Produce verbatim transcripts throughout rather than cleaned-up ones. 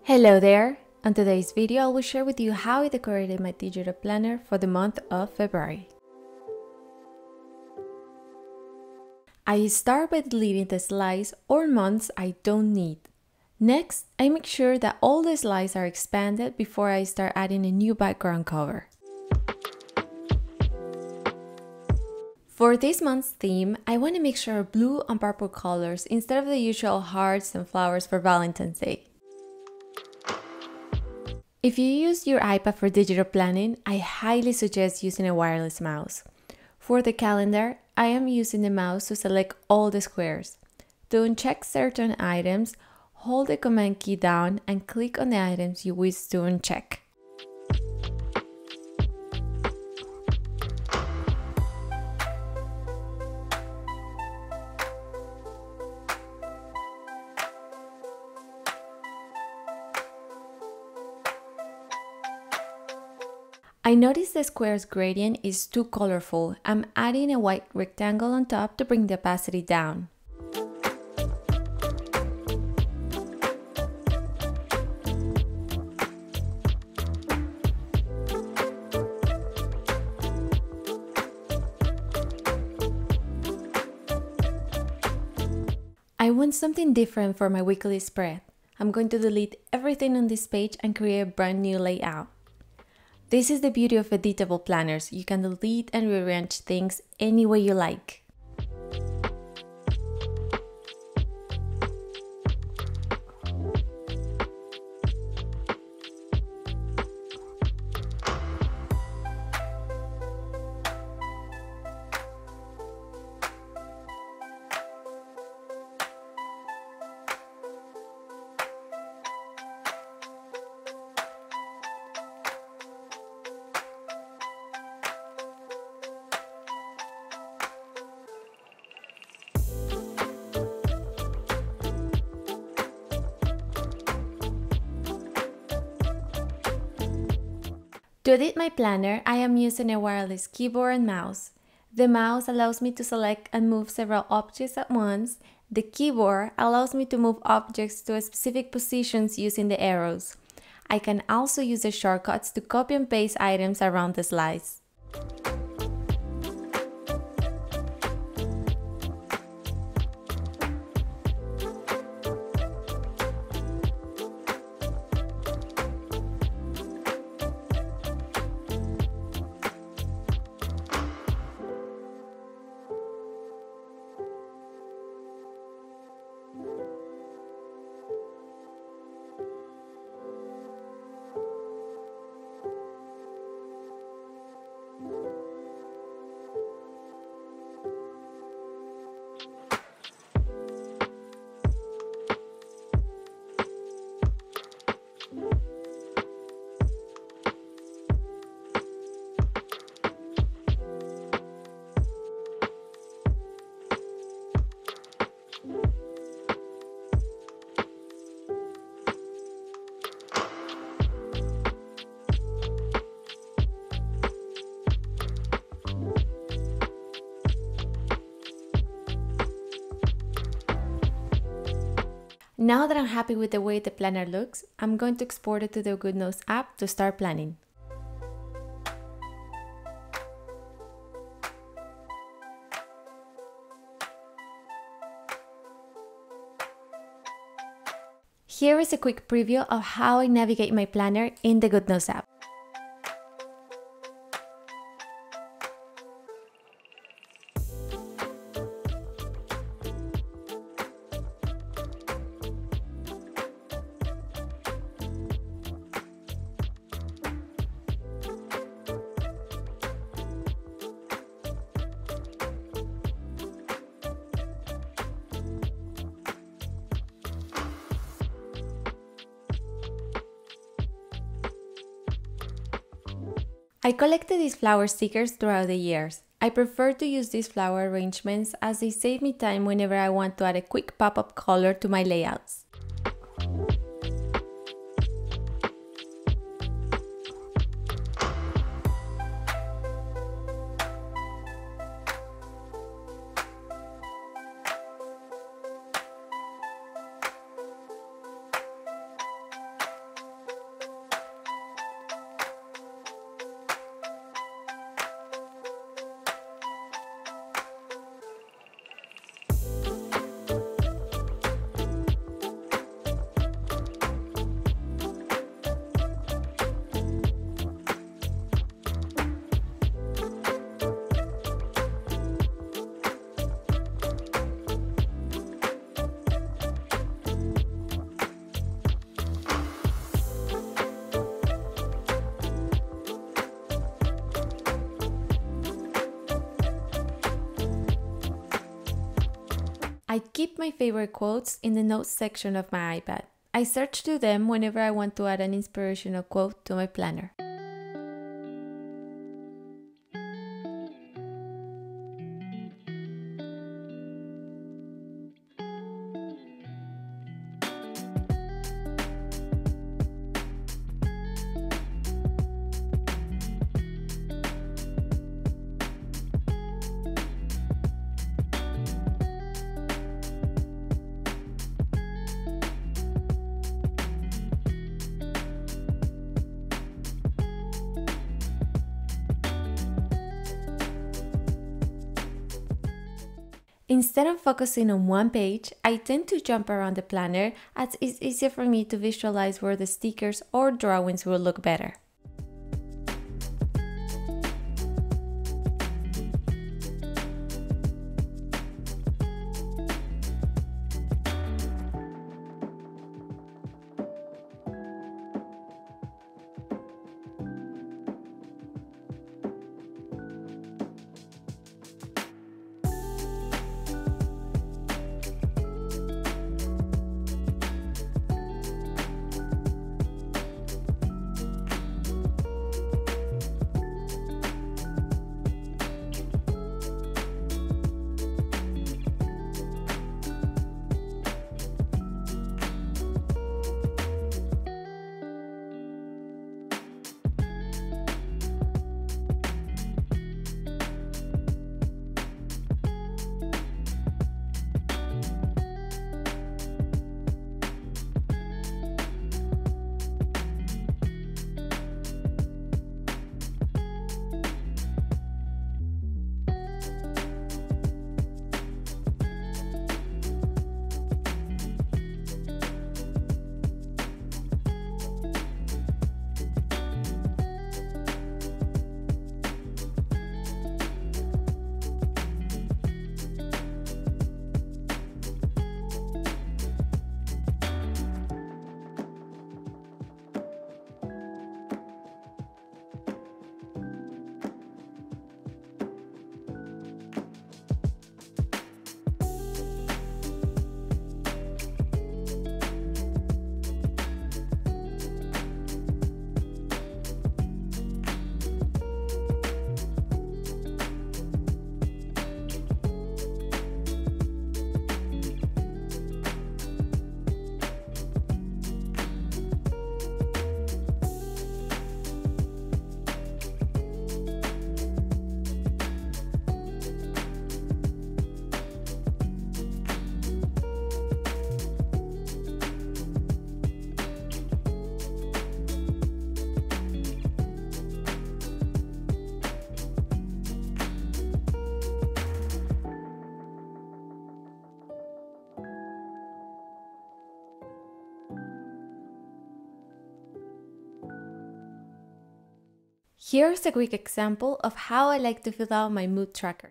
Hello there! On today's video, I will share with you how I decorated my digital planner for the month of February. I start by deleting the slides or months I don't need. Next, I make sure that all the slides are expanded before I start adding a new background cover. For this month's theme, I want to make sure blue and purple colors instead of the usual hearts and flowers for Valentine's Day. If you use your iPad for digital planning, I highly suggest using a wireless mouse. For the calendar, I am using the mouse to select all the squares. To uncheck certain items, hold the Command key down and click on the items you wish to uncheck. I noticed the square's gradient is too colorful. I'm adding a white rectangle on top to bring the opacity down. I want something different for my weekly spread. I'm going to delete everything on this page and create a brand new layout. This is the beauty of editable planners. You can delete and rearrange things any way you like. To edit my planner, I am using a wireless keyboard and mouse. The mouse allows me to select and move several objects at once. The keyboard allows me to move objects to specific positions using the arrows. I can also use the shortcuts to copy and paste items around the slides. Now that I'm happy with the way the planner looks, I'm going to export it to the GoodNotes app to start planning. Here is a quick preview of how I navigate my planner in the GoodNotes app. I collected these flower stickers throughout the years. I prefer to use these flower arrangements as they save me time whenever I want to add a quick pop-up color to my layouts. I keep my favorite quotes in the notes section of my iPad. I search to them whenever I want to add an inspirational quote to my planner. Instead of focusing on one page, I tend to jump around the planner as it's easier for me to visualize where the stickers or drawings will look better. Here's a quick example of how I like to fill out my mood tracker.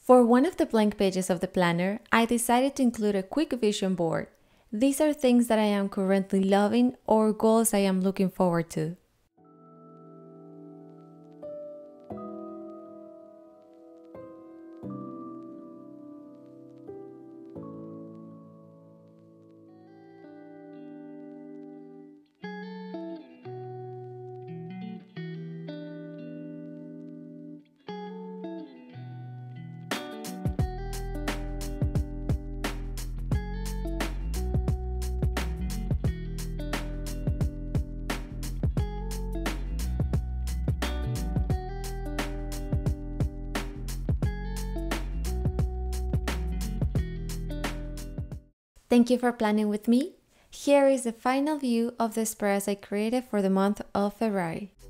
For one of the blank pages of the planner, I decided to include a quick vision board. These are things that I am currently loving or goals I am looking forward to. Thank you for planning with me. Here is the final view of the spreads I created for the month of February.